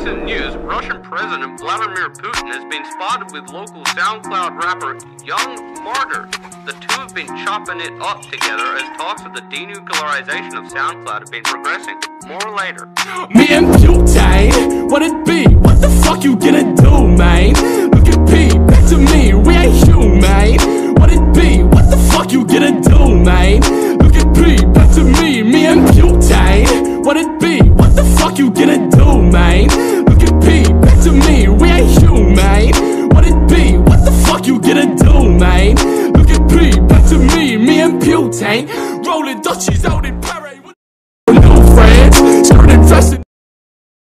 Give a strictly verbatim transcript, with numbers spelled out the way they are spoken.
recent news, Russian President Vladimir Putin has been spotted with local SoundCloud rapper Young Martyr. The two have been chopping it up together as talks of the denuclearization of SoundCloud have been progressing. More later. Me and Putin, what it be? What the fuck you gonna do, man? Look at P, back to me, we ain't human. What it be? What the fuck you gonna do, man? Look at P, back to me, me and Putin. What it be? What the fuck you gonna do, man? Look at P, back to me, we ain't human. What it be? What the fuck you gonna do, man? Look at P, back to me, me and Putin. Rolling Dutchies out